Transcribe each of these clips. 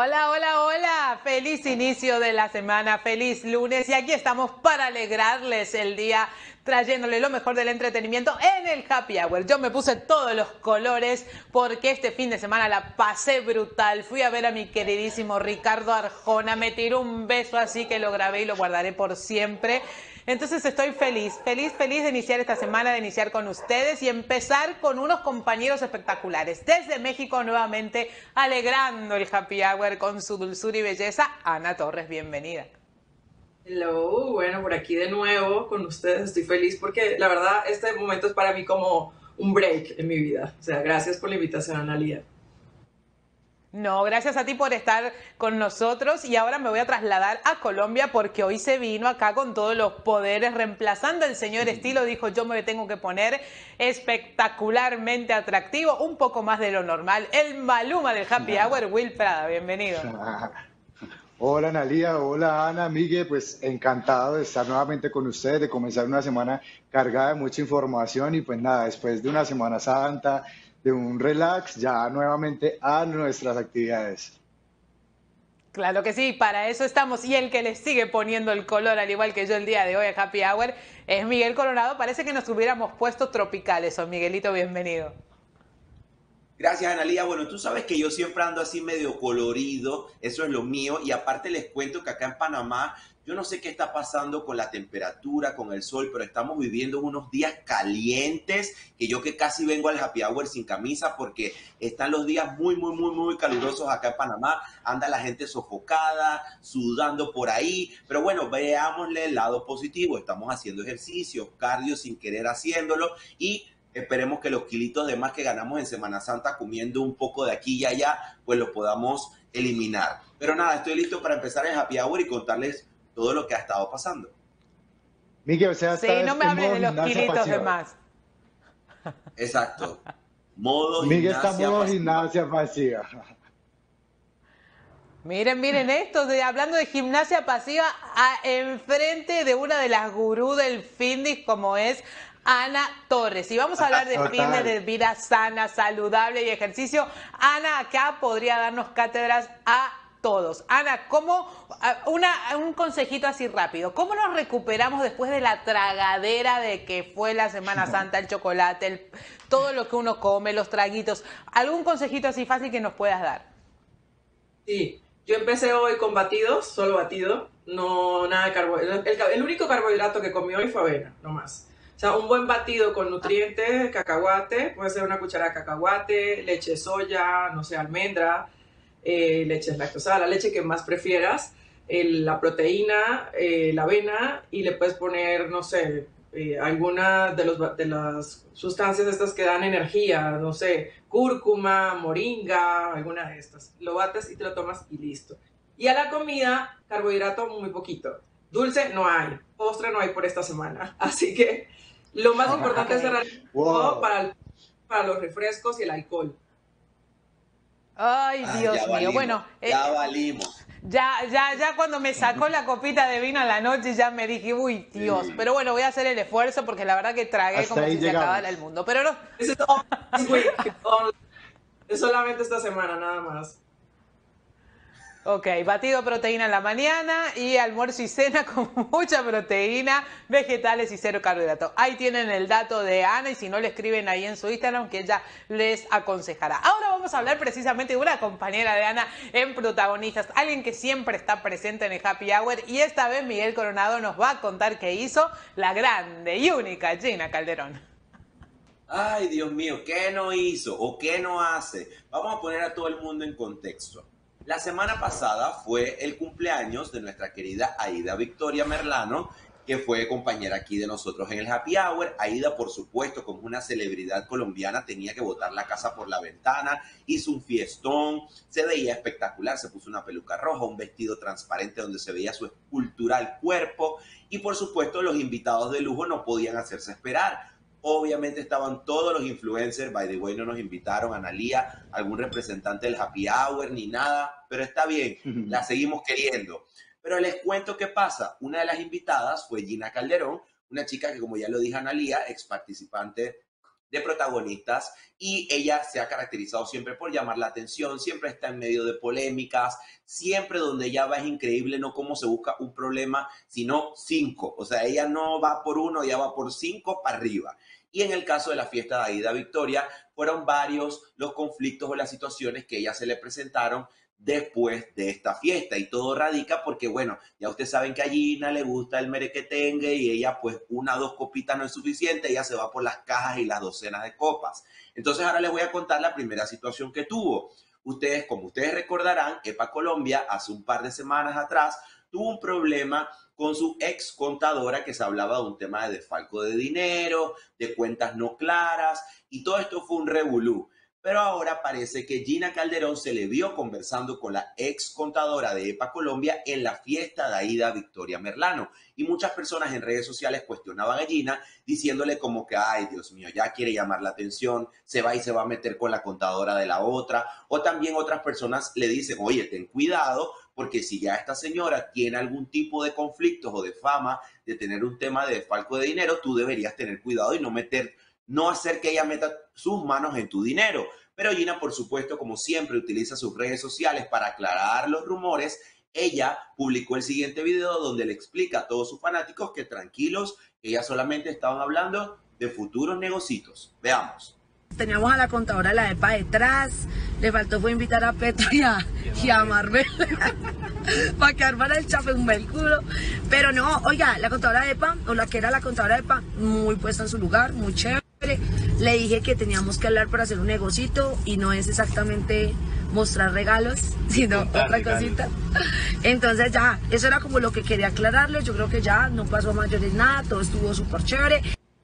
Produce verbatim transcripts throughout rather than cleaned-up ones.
Hola, hola, hola. Feliz inicio de la semana, feliz lunes. Y aquí estamos para alegrarles el día, trayéndole lo mejor del entretenimiento en el Happy Hour. Yo me puse todos los colores porque este fin de semana la pasé brutal. Fui a ver a mi queridísimo Ricardo Arjona. Me tiró un beso así que lo grabé y lo guardaré por siempre. Entonces estoy feliz, feliz, feliz de iniciar esta semana, de iniciar con ustedes y empezar con unos compañeros espectaculares. Desde México nuevamente, alegrando el Happy Hour con su dulzura y belleza, Ana Torres, bienvenida. Hello, bueno, por aquí de nuevo con ustedes, estoy feliz porque la verdad este momento es para mí como un break en mi vida. O sea, gracias por la invitación, Analia. No, gracias a ti por estar con nosotros y ahora me voy a trasladar a Colombia porque hoy se vino acá con todos los poderes, reemplazando al señor Estilo, dijo yo me tengo que poner espectacularmente atractivo, un poco más de lo normal. El Maluma del Happy Hour, Will Prada, bienvenido. Hola Analia, hola Ana, Miguel, pues encantado de estar nuevamente con ustedes, de comenzar una semana cargada de mucha información y pues nada, después de una Semana Santa, de un relax, ya nuevamente a nuestras actividades. Claro que sí, para eso estamos. Y el que le sigue poniendo el color, al igual que yo el día de hoy a Happy Hour, es Miguel Coronado. Parece que nos hubiéramos puesto tropicales. O Miguelito, bienvenido. Gracias, Analía. Bueno, tú sabes que yo siempre ando así medio colorido, eso es lo mío. Y aparte les cuento que acá en Panamá, yo no sé qué está pasando con la temperatura, con el sol, pero estamos viviendo unos días calientes, que yo que casi vengo al Happy Hour sin camisa porque están los días muy, muy, muy, muy calurosos acá en Panamá. Anda la gente sofocada, sudando por ahí. Pero bueno, veámosle el lado positivo. Estamos haciendo ejercicio, cardio sin querer haciéndolo y esperemos que los kilitos de más que ganamos en Semana Santa comiendo un poco de aquí y allá, pues los podamos eliminar. Pero nada, estoy listo para empezar el Happy Hour y contarles todo lo que ha estado pasando. Miguel, o sea, Sí, no estás me en hables modo de los gimnasia kilitos de pasiva. más. Exacto. Modo Miguel está en gimnasia modo pasiva. gimnasia pasiva. Miren, miren esto, de, hablando de gimnasia pasiva, a, enfrente de una de las gurús del fitness como es Ana Torres. Y vamos a hablar de fitness, Total. de vida sana, saludable y ejercicio. Ana acá podría darnos cátedras a todos. Ana, ¿cómo, una, un consejito así rápido, ¿cómo nos recuperamos después de la tragadera de que fue la Semana Santa, el chocolate, el, todo lo que uno come, los traguitos? ¿Algún consejito así fácil que nos puedas dar? Sí, yo empecé hoy con batidos, solo batido, no nada de carbohidrato. El, el único carbohidrato que comí hoy fue avena, no más. O sea, un buen batido con nutrientes, cacahuate, puede ser una cucharada de cacahuate, leche de soya, no sé, almendra, eh, leche lactosada, la leche que más prefieras, el- la proteína, eh, la avena y le puedes poner, no sé, eh, alguna de, los, de las sustancias estas que dan energía, no sé, cúrcuma, moringa, alguna de estas. Lo bates y te lo tomas y listo. Y a la comida, carbohidrato muy poquito. Dulce no hay, postre no hay por esta semana. Así que lo más importante es Ok. cerrar todo Wow. para, el- para los refrescos y el alcohol. Ay, Ay, ya Dios mío. valimos, Bueno, ya eh, valimos. ya, ya, ya cuando me sacó la copita de vino en la noche ya me dije, uy, Dios. Sí. Pero bueno, voy a hacer el esfuerzo porque la verdad que tragué Hasta como ahí si se acabara el llegamos. mundo. Pero no. This is all this week. All- es solamente esta semana, nada más. Ok, batido de proteína en la mañana y almuerzo y cena con mucha proteína, vegetales y cero carbohidratos. Ahí tienen el dato de Ana y si no le escriben ahí en su Instagram que ella les aconsejará. Ahora vamos a hablar precisamente de una compañera de Ana en protagonistas, alguien que siempre está presente en el Happy Hour y esta vez Miguel Coronado nos va a contar qué hizo la grande y única Gina Calderón. Ay, Dios mío, ¿qué no hizo o qué no hace? Vamos a poner a todo el mundo en contexto. La semana pasada fue el cumpleaños de nuestra querida Aida Victoria Merlano, que fue compañera aquí de nosotros en el Happy Hour. Aida, por supuesto, como una celebridad colombiana, tenía que botar la casa por la ventana, hizo un fiestón, se veía espectacular, se puso una peluca roja, un vestido transparente donde se veía su escultural cuerpo y, por supuesto, los invitados de lujo no podían hacerse esperar. Obviamente estaban todos los influencers, by the way no nos invitaron a Analía, algún representante del Happy Hour, ni nada, pero está bien, la seguimos queriendo. Pero les cuento qué pasa. Una de las invitadas fue Gina Calderón, una chica que, como ya lo dije Analía, ex participante de protagonistas y ella se ha caracterizado siempre por llamar la atención, siempre está en medio de polémicas, siempre donde ella va es increíble, no cómo se busca un problema, sino cinco. O sea, ella no va por uno, ella va por cinco para arriba. Y en el caso de la fiesta de Aida Victoria, fueron varios los conflictos o las situaciones que a ella se le presentaron después de esta fiesta. Y todo radica porque, bueno, ya ustedes saben que a Gina le gusta el merequetengue y ella, pues, una o dos copitas no es suficiente, ella se va por las cajas y las docenas de copas. Entonces, ahora les voy a contar la primera situación que tuvo. Ustedes, como ustedes recordarán, EPA Colombia, hace un par de semanas atrás, tuvo un problema con su ex contadora que se hablaba de un tema de desfalco de dinero, de cuentas no claras, y todo esto fue un revolú. Pero ahora parece que Gina Calderón se le vio conversando con la ex contadora de EPA Colombia en la fiesta de Aida Victoria Merlano. Y muchas personas en redes sociales cuestionaban a Gina diciéndole como que, ay, Dios mío, ya quiere llamar la atención, se va y se va a meter con la contadora de la otra. O también otras personas le dicen, oye, ten cuidado, porque si ya esta señora tiene algún tipo de conflictos o de fama de tener un tema de desfalco de dinero, tú deberías tener cuidado y no meter no hacer que ella meta sus manos en tu dinero. Pero Gina, por supuesto, como siempre, utiliza sus redes sociales para aclarar los rumores. Ella publicó el siguiente video donde le explica a todos sus fanáticos que tranquilos, que ella solamente estaban hablando de futuros negocios. Veamos. Teníamos a la contadora de la EPA detrás, le faltó fue invitar a Petro y a, y a Marvel para que armara el chafeumel culo. Pero no, oiga, la contadora de EPA, o la que era la contadora de EPA, muy puesta en su lugar, muy chévere. Le dije que teníamos que hablar para hacer un negocito y no es exactamente mostrar regalos, sino otra regalos. Cosita. Entonces ya, eso era como lo que quería aclararle. Yo creo que ya no pasó a mayores nada, todo estuvo súper chévere.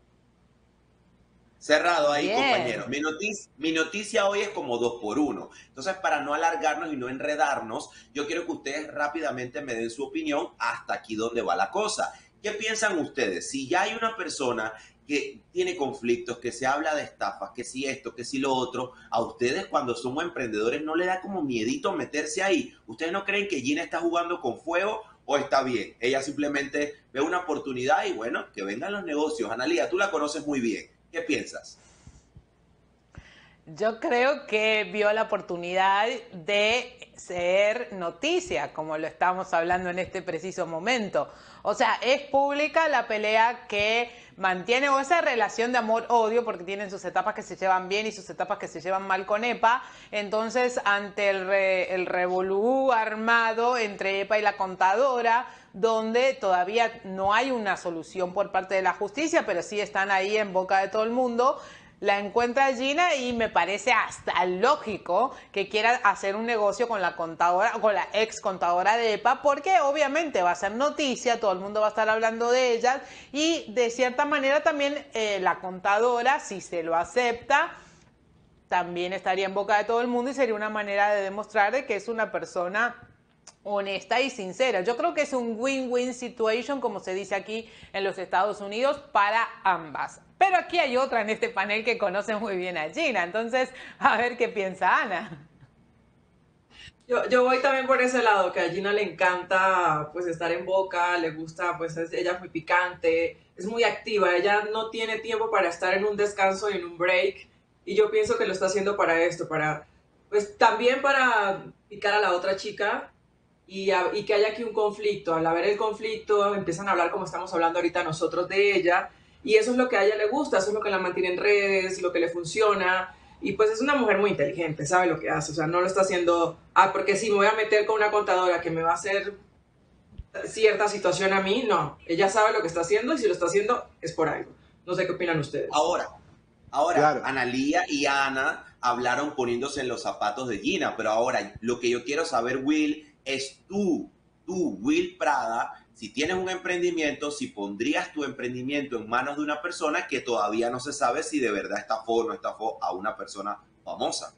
Cerrado ahí, Bien. compañeros. Mi noticia, mi noticia hoy es como dos por uno. Entonces, para no alargarnos y no enredarnos, yo quiero que ustedes rápidamente me den su opinión hasta aquí donde va la cosa. ¿Qué piensan ustedes? Si ya hay una persona que tiene conflictos, que se habla de estafas, que si esto, que si lo otro, a ustedes cuando somos emprendedores no les da como miedito meterse ahí. ¿Ustedes no creen que Gina está jugando con fuego o está bien? Ella simplemente ve una oportunidad y bueno, que vengan los negocios. Analía, tú la conoces muy bien. ¿Qué piensas? Yo creo que vio la oportunidad de ser noticia, como lo estamos hablando en este preciso momento. O sea, es pública la pelea que mantiene, o esa relación de amor-odio, porque tienen sus etapas que se llevan bien y sus etapas que se llevan mal con EPA. Entonces, ante el, re, el revolú armado entre EPA y la contadora, donde todavía no hay una solución por parte de la justicia, pero sí están ahí en boca de todo el mundo, la encuentra Gina y me parece hasta lógico que quiera hacer un negocio con la contadora, con la ex contadora de EPA, porque obviamente va a ser noticia, todo el mundo va a estar hablando de ellas y de cierta manera también eh, la contadora, si se lo acepta, también estaría en boca de todo el mundo y sería una manera de demostrar de que es una persona honesta y sincera. Yo creo que es un win-win situation, como se dice aquí en los Estados Unidos, para ambas. Pero aquí hay otra en este panel que conoce muy bien a Gina, entonces a ver qué piensa Ana. Yo, yo voy también por ese lado, que a Gina le encanta pues estar en boca, le gusta, pues es, ella es muy picante, es muy activa, ella no tiene tiempo para estar en un descanso y en un break, y yo pienso que lo está haciendo para esto, para pues también para picar a la otra chica, Y, a, y que haya aquí un conflicto. Al haber el conflicto, empiezan a hablar como estamos hablando ahorita nosotros de ella, y eso es lo que a ella le gusta, eso es lo que la mantiene en redes, lo que le funciona, y pues es una mujer muy inteligente, sabe lo que hace, o sea, no lo está haciendo, ah, porque si me voy a meter con una contadora que me va a hacer cierta situación a mí, no, ella sabe lo que está haciendo, y si lo está haciendo es por algo. No sé qué opinan ustedes. Ahora, ahora, Claro. Analía y Ana hablaron poniéndose en los zapatos de Gina, pero ahora lo que yo quiero saber, Will, es tú, tú, Will Prada, si tienes un emprendimiento, si pondrías tu emprendimiento en manos de una persona que todavía no se sabe si de verdad estafó o no estafó a una persona famosa.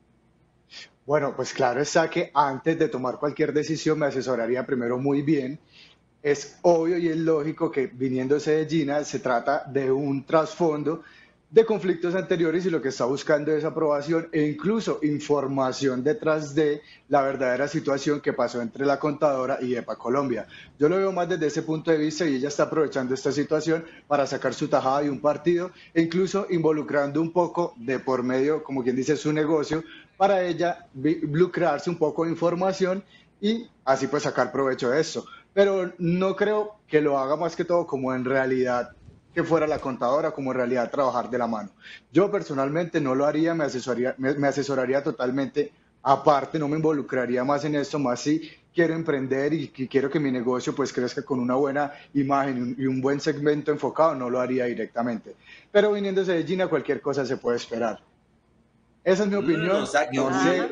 Bueno, pues claro está que antes de tomar cualquier decisión me asesoraría primero muy bien. Es obvio y es lógico que viniéndose de Gina se trata de un trasfondo de conflictos anteriores y lo que está buscando es aprobación e incluso información detrás de la verdadera situación que pasó entre la contadora y EPA Colombia. Yo lo veo más desde ese punto de vista y ella está aprovechando esta situación para sacar su tajada de un partido e incluso involucrando un poco de por medio, como quien dice, su negocio para ella lucrarse un poco de información y así pues sacar provecho de eso. Pero no creo que lo haga más que todo como en realidad que fuera la contadora, como en realidad trabajar de la mano. Yo personalmente no lo haría, me asesoraría, me, me asesoraría totalmente aparte, no me involucraría más en esto, más si quiero emprender y, y quiero que mi negocio pues crezca con una buena imagen y un, y un buen segmento enfocado, no lo haría directamente. Pero viniéndose de Gina, cualquier cosa se puede esperar. Esa es mi opinión. Mm, o sea, que no sé,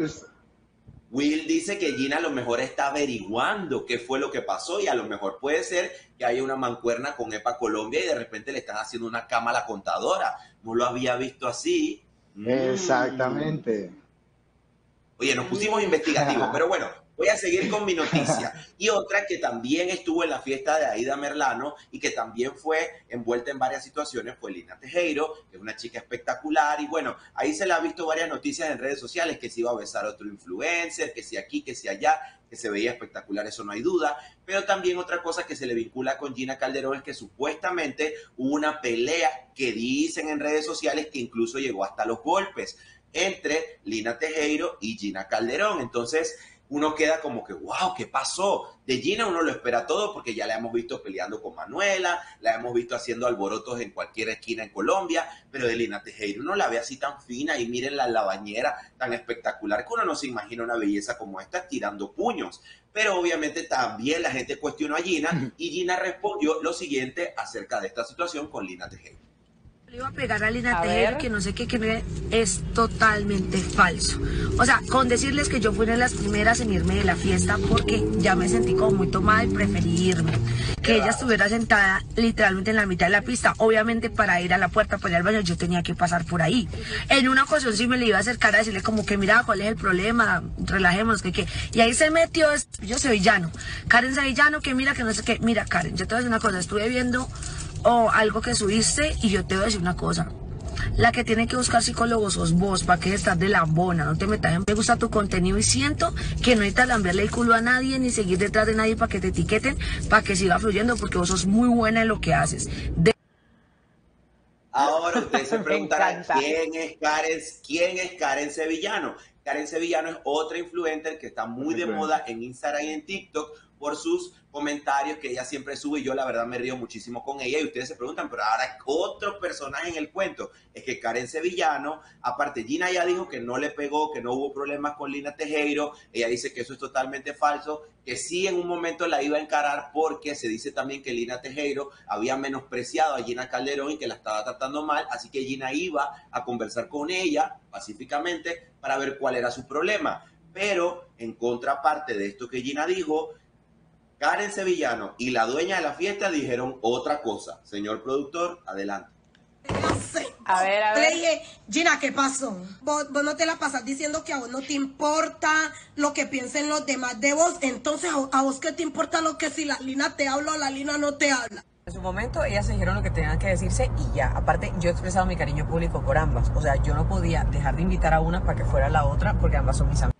Will dice que Gina a lo mejor está averiguando qué fue lo que pasó y a lo mejor puede ser que haya una mancuerna con EPA Colombia y de repente le están haciendo una cama a la contadora. No lo había visto así. Exactamente. Mm. Oye, nos pusimos investigativos, pero bueno, voy a seguir con mi noticia. Y otra que también estuvo en la fiesta de Aida Merlano y que también fue envuelta en varias situaciones fue Lina Tejero, que es una chica espectacular. Y bueno, ahí se le ha visto varias noticias en redes sociales, que se iba a besar a otro influencer, que si aquí, que si allá, que se veía espectacular, eso no hay duda. Pero también otra cosa que se le vincula con Gina Calderón es que supuestamente hubo una pelea que dicen en redes sociales que incluso llegó hasta los golpes entre Lina Tejero y Gina Calderón. Entonces uno queda como que, wow, ¿qué pasó? De Gina uno lo espera todo porque ya la hemos visto peleando con Manuela, la hemos visto haciendo alborotos en cualquier esquina en Colombia, pero de Lina Tejero uno la ve así tan fina y miren la, la bañera tan espectacular que uno no se imagina una belleza como esta tirando puños. Pero obviamente también la gente cuestionó a Gina y Gina respondió lo siguiente acerca de esta situación con Lina Tejero. Le iba a pegar a Lina Tejero, que no sé qué cree, es totalmente falso. O sea, con decirles que yo fui una de las primeras en irme de la fiesta porque ya me sentí como muy tomada y preferí irme. Que ella estuviera sentada literalmente en la mitad de la pista. Obviamente para ir a la puerta, para ir al baño, yo tenía que pasar por ahí. En una ocasión sí me le iba a acercar a decirle como que mira, ¿cuál es el problema? Relajémonos, que qué. Y ahí se metió, yo Sevillano. Karen Sevillano, que mira, que no sé qué. Mira, Karen, yo te voy a decir una cosa, estuve viendo o algo que subiste y yo te voy a decir una cosa. La que tiene que buscar psicólogos sos vos, para que estás de lambona, no te metas en... Me gusta tu contenido y siento que no necesitas lamberle el culo a nadie ni seguir detrás de nadie para que te etiqueten, para que siga fluyendo, porque vos sos muy buena en lo que haces. De... Ahora ustedes se preguntarán, ¿quién es Karen, quién es Karen Sevillano? Karen Sevillano es otra influencer que está muy de moda en Instagram y en TikTok por sus comentarios que ella siempre sube y yo la verdad me río muchísimo con ella y ustedes se preguntan, pero ahora otro personaje en el cuento es que Karen Sevillano, aparte Gina ya dijo que no le pegó, que no hubo problemas con Lina Tejero, ella dice que eso es totalmente falso, que sí en un momento la iba a encarar porque se dice también que Lina Tejero había menospreciado a Gina Calderón y que la estaba tratando mal, así que Gina iba a conversar con ella pacíficamente para ver cuál era su problema, pero en contraparte de esto que Gina dijo, Karen Sevillano y la dueña de la fiesta dijeron otra cosa. Señor productor, adelante. A ver, a ver. Le dije, Gina, ¿qué pasó? Vos, vos no te la pasas diciendo que a vos no te importa lo que piensen los demás de vos. Entonces, ¿a, a vos qué te importa lo que si la Lina te habla o la Lina no te habla? En su momento ellas se dijeron lo que tenían que decirse y ya. Aparte, yo he expresado mi cariño público por ambas. O sea, yo no podía dejar de invitar a una para que fuera la otra porque ambas son mis amigas.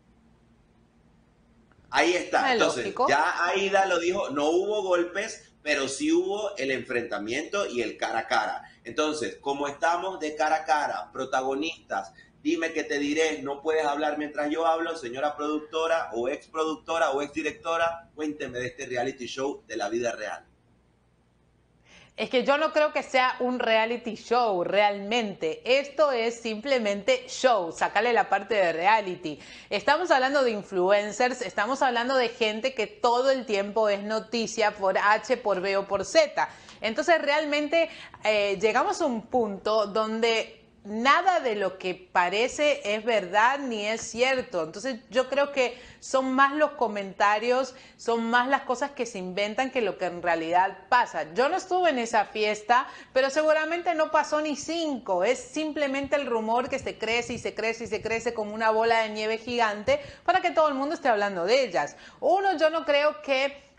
Ahí está. Es Entonces, lógico. ya Aida lo dijo, no hubo golpes, pero sí hubo el enfrentamiento y el cara a cara. Entonces, como estamos de cara a cara, protagonistas, dime que te diré, no puedes hablar mientras yo hablo, señora productora o ex productora o ex directora, cuénteme de este reality show de la vida real. Es que yo no creo que sea un reality show realmente. Esto es simplemente show. Sácale la parte de reality. Estamos hablando de influencers, estamos hablando de gente que todo el tiempo es noticia por H, por B o por Z. Entonces realmente eh, llegamos a un punto donde nada de lo que parece es verdad ni es cierto. Entonces yo creo que son más los comentarios, son más las cosas que se inventan que lo que en realidad pasa. Yo no estuve en esa fiesta, pero seguramente no pasó ni cinco. Es simplemente el rumor que se crece y se crece y se crece como una bola de nieve gigante para que todo el mundo esté hablando de ellas. Uno, yo no creo que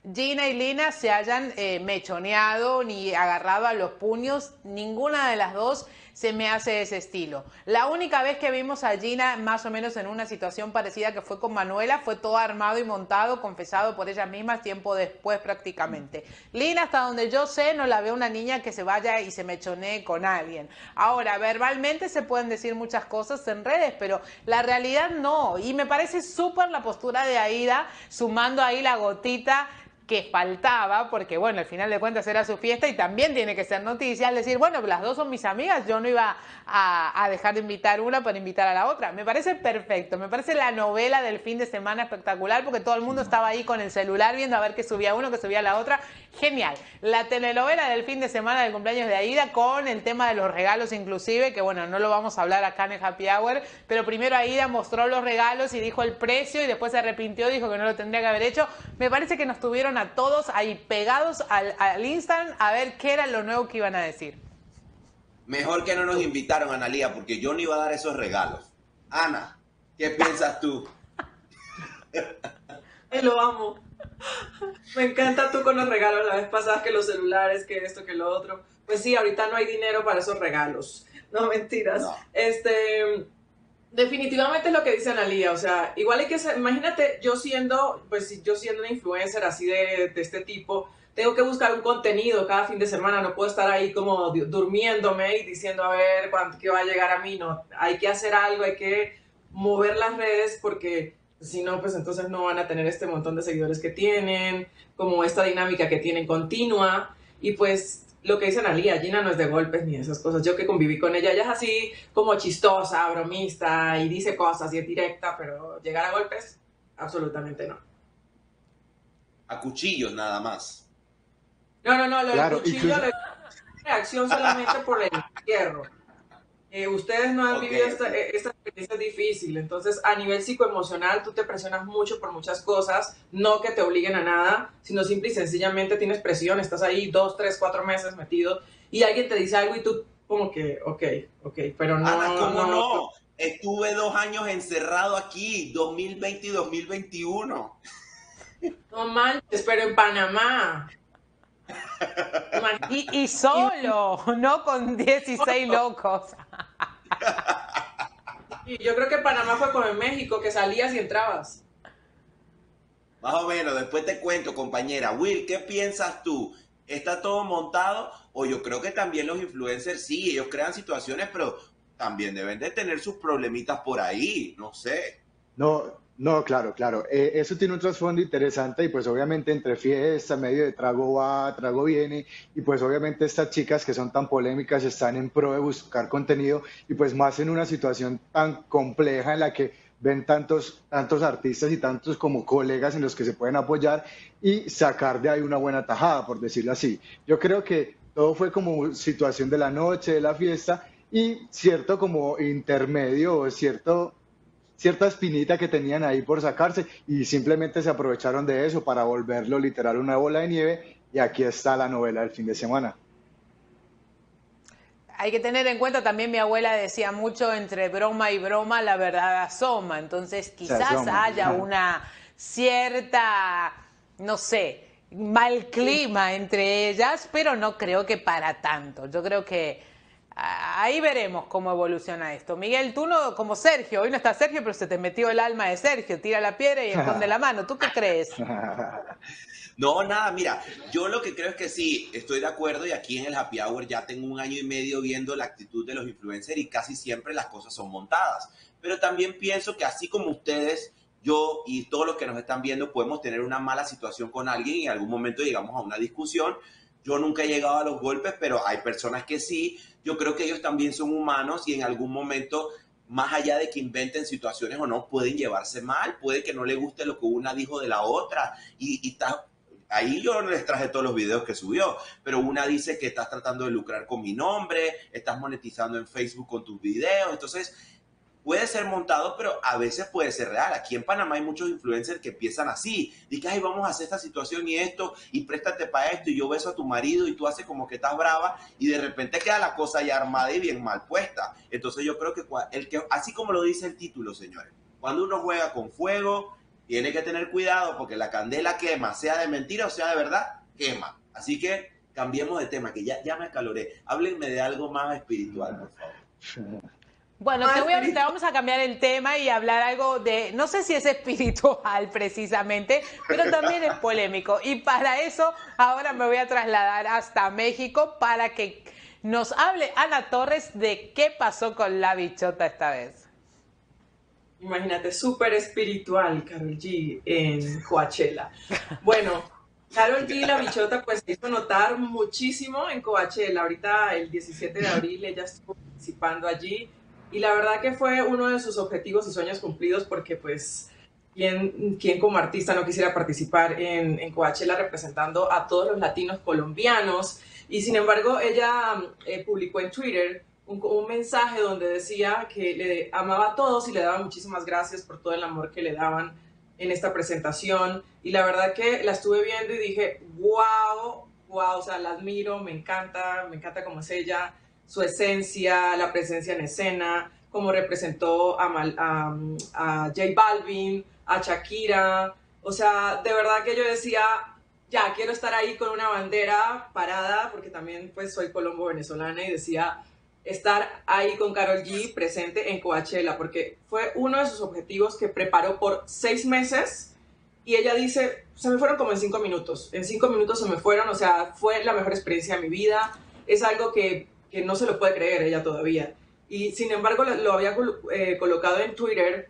Gina y Lina se hayan eh, mechoneado ni agarrado a los puños. Ninguna de las dos se me hace ese estilo. La única vez que vimos a Gina más o menos en una situación parecida, que fue con Manuela, fue todo armado y montado, confesado por ellas mismas tiempo después prácticamente. Lina, hasta donde yo sé, no la veo una niña que se vaya y se mechonee con alguien. Ahora, verbalmente se pueden decir muchas cosas en redes, pero la realidad no. Y me parece súper la postura de Aida, sumando ahí la gotita que faltaba, porque bueno, al final de cuentas era su fiesta y también tiene que ser noticia, al decir, bueno, las dos son mis amigas, yo no iba a, a dejar de invitar una para invitar a la otra. Me parece perfecto, me parece la novela del fin de semana espectacular, porque todo el mundo estaba ahí con el celular viendo a ver qué subía uno, qué subía la otra. Genial. La telenovela del fin de semana del cumpleaños de Aida, con el tema de los regalos inclusive, que bueno, no lo vamos a hablar acá en el Happy Hour, pero primero Aida mostró los regalos y dijo el precio y después se arrepintió, dijo que no lo tendría que haber hecho. Me parece que nos tuvieron a todos ahí pegados al, al Instagram a ver qué era lo nuevo que iban a decir. Mejor que no nos invitaron, Analía, porque yo no iba a dar esos regalos. Ana, ¿qué piensas tú? Ay, lo amo. Me encanta tú con los regalos. La vez pasada que los celulares, que esto, que lo otro. Pues sí, ahorita no hay dinero para esos regalos. No, mentiras. No. Este... Definitivamente es lo que dice Analía, o sea, igual hay que ser, imagínate, yo siendo, pues yo siendo una influencer así de, de este tipo, tengo que buscar un contenido cada fin de semana, no puedo estar ahí como durmiéndome y diciendo a ver cuánto que va a llegar a mí, no, hay que hacer algo, hay que mover las redes porque si no, pues entonces no van a tener este montón de seguidores que tienen, como esta dinámica que tienen continua, y pues lo que dice Analía, Gina no es de golpes ni de esas cosas. Yo que conviví con ella, ella es así como chistosa, bromista y dice cosas y es directa, pero llegar a golpes, absolutamente no. A cuchillos nada más. No, no, no, lo Claro, del cuchillo incluso... le reacción solamente por el hierro. Eh, ustedes no han Okay, vivido esta, okay. esta experiencia difícil, entonces a nivel psicoemocional tú te presionas mucho por muchas cosas, no que te obliguen a nada, sino simple y sencillamente tienes presión, estás ahí dos, tres, cuatro meses metido y alguien te dice algo y tú como que, ok, ok, pero no... Ana, ¿cómo no? no? Estuve dos años encerrado aquí, dos mil veinte y dos mil veintiuno. No manches, pero en Panamá. Y, y solo, no con dieciséis locos. Y yo creo que Panamá fue como en México, que salías y entrabas. Más o menos, después te cuento, compañera. Will, ¿qué piensas tú? ¿Está todo montado? O yo creo que también los influencers, sí, ellos crean situaciones, pero también deben de tener sus problemitas por ahí, no sé. No, no, claro, claro. Eh, eso tiene un trasfondo interesante y pues obviamente entre fiesta, medio de trago va, trago viene y pues obviamente estas chicas que son tan polémicas están en pro de buscar contenido y pues más en una situación tan compleja en la que ven tantos, tantos artistas y tantos como colegas en los que se pueden apoyar y sacar de ahí una buena tajada, por decirlo así. Yo creo que todo fue como situación de la noche, de la fiesta y cierto como intermedio o cierto... cierta espinita que tenían ahí por sacarse y simplemente se aprovecharon de eso para volverlo literal una bola de nieve y aquí está la novela del fin de semana. Hay que tener en cuenta también, mi abuela decía mucho, entre broma y broma la verdad asoma, entonces quizás asoma. haya una cierta, no sé, mal clima entre ellas, pero no creo que para tanto. Yo creo que ahí veremos cómo evoluciona esto. Miguel, tú no, como Sergio, hoy no está Sergio, pero se te metió el alma de Sergio, tira la piedra y esconde la mano. ¿Tú qué crees? No, nada, mira, yo lo que creo es que sí, estoy de acuerdo y aquí en el Happy Hour ya tengo un año y medio viendo la actitud de los influencers y casi siempre las cosas son montadas. Pero también pienso que así como ustedes, yo y todos los que nos están viendo podemos tener una mala situación con alguien y en algún momento llegamos a una discusión. Yo nunca he llegado a los golpes, pero hay personas que sí. Yo creo que ellos también son humanos y en algún momento, más allá de que inventen situaciones o no, pueden llevarse mal. Puede que no le guste lo que una dijo de la otra. Y, y está, ahí yo les traje todos los videos que subió. Pero una dice que estás tratando de lucrar con mi nombre, estás monetizando en Facebook con tus videos. Entonces, puede ser montado, pero a veces puede ser real. Aquí en Panamá hay muchos influencers que empiezan así. Dicen, ay, vamos a hacer esta situación y esto, y préstate para esto, y yo beso a tu marido, y tú haces como que estás brava, y de repente queda la cosa ya armada y bien mal puesta. Entonces yo creo que, el que así como lo dice el título, señores, cuando uno juega con fuego, tiene que tener cuidado porque la candela quema, sea de mentira o sea de verdad, quema. Así que cambiemos de tema, que ya, ya me acaloré. Háblenme de algo más espiritual, por favor. Bueno, te, voy a, te vamos a cambiar el tema y hablar algo de, no sé si es espiritual precisamente, pero también es polémico. Y para eso ahora me voy a trasladar hasta México para que nos hable Ana Torres de qué pasó con la bichota esta vez. Imagínate, súper espiritual, Karol G en Coachella. Bueno, Karol G, la bichota, pues se hizo notar muchísimo en Coachella. Ahorita, el diecisiete de abril, ella estuvo participando allí. Y la verdad que fue uno de sus objetivos y sueños cumplidos porque, pues, ¿quién, quién como artista no quisiera participar en, en Coachella representando a todos los latinos colombianos? Y, sin embargo, ella eh, publicó en Twitter un, un mensaje donde decía que le amaba a todos y le daba muchísimas gracias por todo el amor que le daban en esta presentación. Y la verdad que la estuve viendo y dije, wow, wow, o sea, la admiro, me encanta, me encanta cómo es ella, su esencia, la presencia en escena, cómo representó a, Mal, a, a J Balvin, a Shakira. O sea, de verdad que yo decía, ya, quiero estar ahí con una bandera parada, porque también pues soy colombo-venezolana y decía estar ahí con Karol G presente en Coachella, porque fue uno de sus objetivos que preparó por seis meses y ella dice, se me fueron como en cinco minutos, en cinco minutos se me fueron, o sea, fue la mejor experiencia de mi vida, es algo que que no se lo puede creer ella todavía. Y sin embargo lo, lo había eh, colocado en Twitter,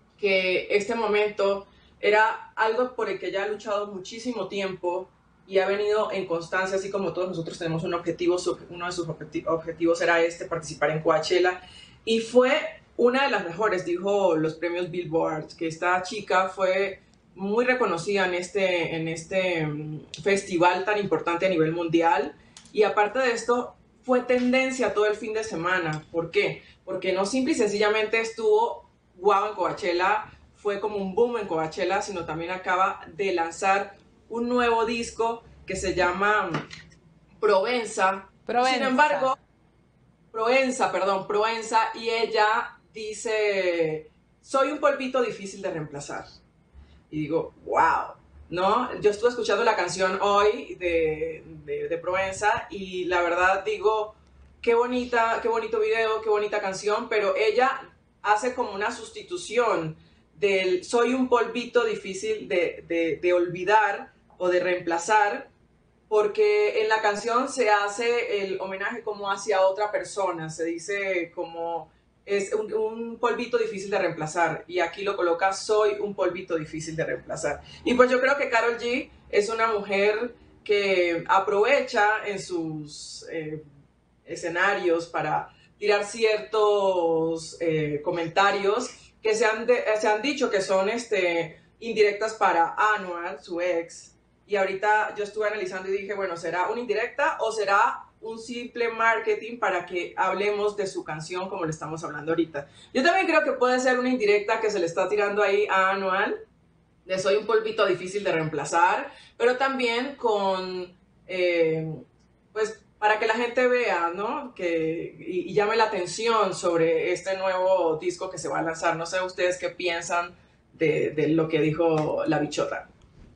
que este momento era algo por el que ella ha luchado muchísimo tiempo y ha venido en constancia, así como todos nosotros tenemos un objetivo, uno de sus objetivos era este, participar en Coachella, y fue una de las mejores, dijo los premios Billboard, que esta chica fue muy reconocida en este, en este um, festival tan importante a nivel mundial, y aparte de esto, fue tendencia todo el fin de semana. ¿Por qué? Porque no simple y sencillamente estuvo guau en Coachella, fue como un boom en Coachella, sino también acaba de lanzar un nuevo disco que se llama Provenza. Provenza. Sin embargo, Provenza, perdón, Provenza, y ella dice, soy un polvito difícil de reemplazar. Y digo, wow. ¿No? Yo estuve escuchando la canción hoy de, de, de Provenza y la verdad digo, qué bonita, qué bonito video, qué bonita canción, pero ella hace como una sustitución del soy un polvito difícil de, de, de olvidar o de reemplazar, porque en la canción se hace el homenaje como hacia otra persona, se dice como es un, un polvito difícil de reemplazar, y aquí lo coloca, soy un polvito difícil de reemplazar. Y pues yo creo que Karol G es una mujer que aprovecha en sus eh, escenarios para tirar ciertos eh, comentarios que se han, de, se han dicho que son este, indirectas para Anual, su ex, y ahorita yo estuve analizando y dije, bueno, ¿será una indirecta o será un simple marketing para que hablemos de su canción como le estamos hablando ahorita? Yo también creo que puede ser una indirecta que se le está tirando ahí a Anual, de soy un polvito difícil de reemplazar, pero también con, eh, pues, para que la gente vea, ¿no? Que, y, y llame la atención sobre este nuevo disco que se va a lanzar. No sé ustedes qué piensan de, de lo que dijo la bichota.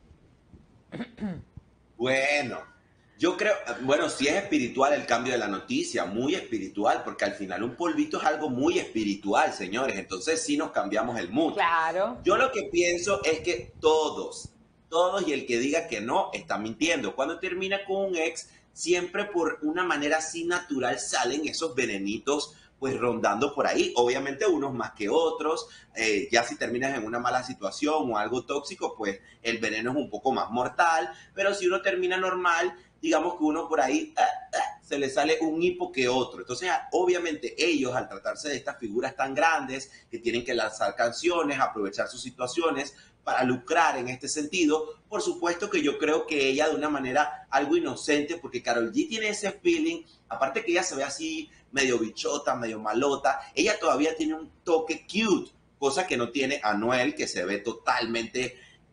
Bueno, yo creo, bueno, sí es espiritual el cambio de la noticia, muy espiritual, porque al final un polvito es algo muy espiritual, señores, entonces sí nos cambiamos el mood. Claro. Yo lo que pienso es que todos, todos y el que diga que no, está mintiendo. Cuando termina con un ex, siempre por una manera así natural salen esos venenitos pues rondando por ahí, obviamente unos más que otros, eh, ya si terminas en una mala situación o algo tóxico, pues el veneno es un poco más mortal, pero si uno termina normal, digamos que uno por ahí eh, eh, se le sale un hipo que otro. Entonces, obviamente ellos, al tratarse de estas figuras tan grandes que tienen que lanzar canciones, aprovechar sus situaciones para lucrar en este sentido, por supuesto que yo creo que ella de una manera algo inocente, porque Karol G tiene ese feeling, aparte que ella se ve así medio bichota, medio malota, ella todavía tiene un toque cute, cosa que no tiene Anuel, que se ve totalmente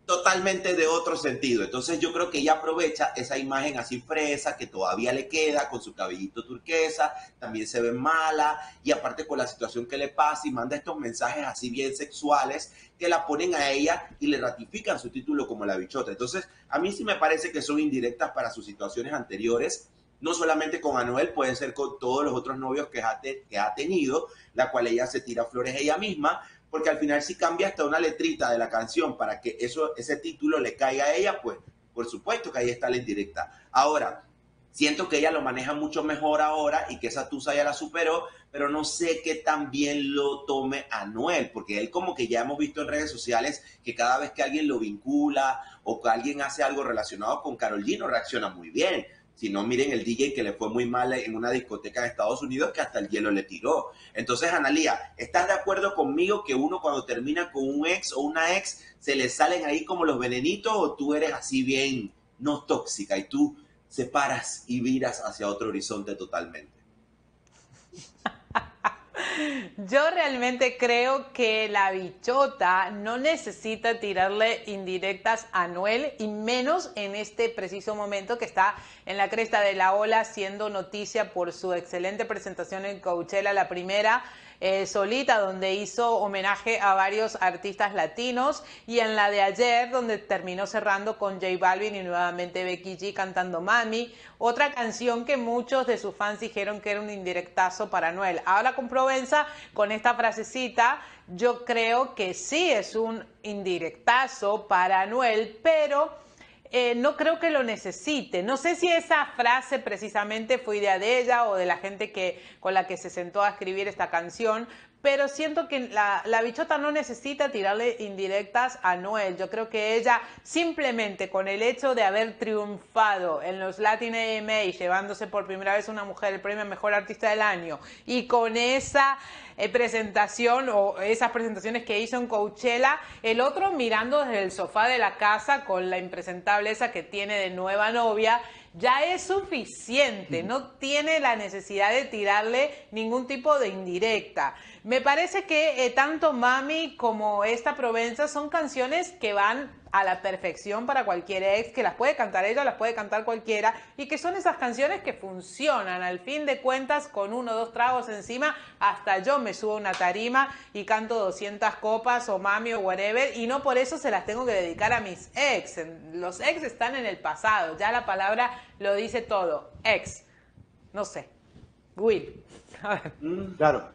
totalmente de otro sentido. Entonces yo creo que ella aprovecha esa imagen así fresa que todavía le queda con su cabellito turquesa, también se ve mala y aparte con la situación que le pasa y manda estos mensajes así bien sexuales que la ponen a ella y le ratifican su título como la bichota. Entonces a mí sí me parece que son indirectas para sus situaciones anteriores, no solamente con Anuel, puede ser con todos los otros novios que ha, te, que ha tenido, la cual ella se tira flores ella misma, porque al final si cambia hasta una letrita de la canción para que eso, ese título le caiga a ella, pues por supuesto que ahí está la indirecta. Ahora, siento que ella lo maneja mucho mejor ahora y que esa tusa ya la superó, pero no sé qué tan bien lo tome Anuel, porque él como que ya hemos visto en redes sociales que cada vez que alguien lo vincula o que alguien hace algo relacionado con Karol G no reacciona muy bien. Si no, miren el D J que le fue muy mal en una discoteca de Estados Unidos que hasta el hielo le tiró. Entonces, Analía, ¿estás de acuerdo conmigo que uno cuando termina con un ex o una ex se le salen ahí como los venenitos o tú eres así bien no tóxica y tú separas y viras hacia otro horizonte totalmente? Yo realmente creo que la bichota no necesita tirarle indirectas a Anuel y menos en este preciso momento que está en la cresta de la ola siendo noticia por su excelente presentación en Coachella, la primera eh, solita, donde hizo homenaje a varios artistas latinos, y en la de ayer donde terminó cerrando con J Balvin y nuevamente Becky G cantando Mami, otra canción que muchos de sus fans dijeron que era un indirectazo para Anuel. Ahora con Provenza, con esta frasecita, yo creo que sí es un indirectazo para Anuel, pero eh, no creo que lo necesite. No sé si esa frase precisamente fue idea de ella o de la gente que, con la que se sentó a escribir esta canción, pero siento que la, la bichota no necesita tirarle indirectas a Anuel. Yo creo que ella simplemente con el hecho de haber triunfado en los Latin A M A, llevándose por primera vez una mujer el premio a Mejor Artista del Año, y con esa eh, presentación o esas presentaciones que hizo en Coachella, el otro mirando desde el sofá de la casa con la impresentable esa que tiene de nueva novia, ya es suficiente, no tiene la necesidad de tirarle ningún tipo de indirecta. Me parece que eh, tanto Mami como esta Provenza son canciones que van a la perfección para cualquier ex, que las puede cantar ella, las puede cantar cualquiera, y que son esas canciones que funcionan. Al fin de cuentas, con uno o dos tragos encima, hasta yo me subo a una tarima y canto doscientas copas o Mami o whatever, y no por eso se las tengo que dedicar a mis ex. Los ex están en el pasado, ya la palabra lo dice todo. Ex. No sé. Will. A ver. Claro.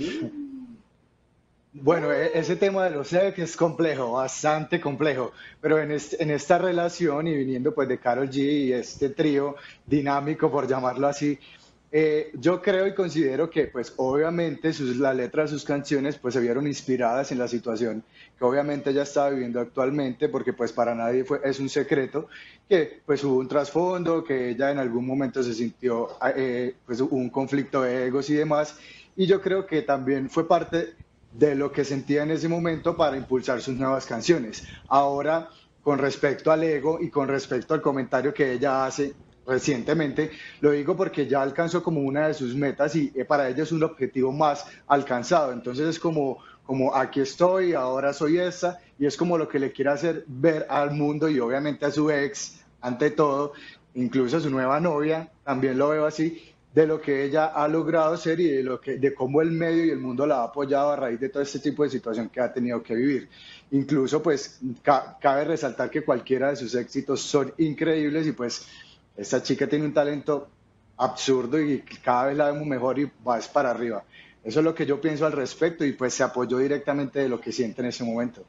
Bueno, e- ese tema de los ex es complejo, bastante complejo, pero en, este- en esta relación y viniendo pues de Karol G y este trío dinámico, por llamarlo así, eh, yo creo y considero que pues obviamente sus, la letra de sus canciones pues se vieron inspiradas en la situación que obviamente ella está viviendo actualmente, porque pues para nadie fue, es un secreto que pues hubo un trasfondo, que ella en algún momento se sintió, eh, pues hubo un conflicto de egos y demás, y yo creo que también fue parte de lo que sentía en ese momento para impulsar sus nuevas canciones. Ahora, con respecto al ego y con respecto al comentario que ella hace recientemente, lo digo porque ya alcanzó como una de sus metas y eh, para ella es un objetivo más alcanzado. Entonces es como, como aquí estoy, ahora soy esta, y es como lo que le quiere hacer ver al mundo y obviamente a su ex, ante todo, incluso a su nueva novia, también lo veo así, de lo que ella ha logrado ser y de, lo que, de cómo el medio y el mundo la ha apoyado a raíz de todo este tipo de situación que ha tenido que vivir. Incluso, pues, ca- cabe resaltar que cualquiera de sus éxitos son increíbles y, pues, esta chica tiene un talento absurdo y cada vez la vemos mejor y vas para arriba. Eso es lo que yo pienso al respecto y, pues, se apoyó directamente de lo que siente en ese momento.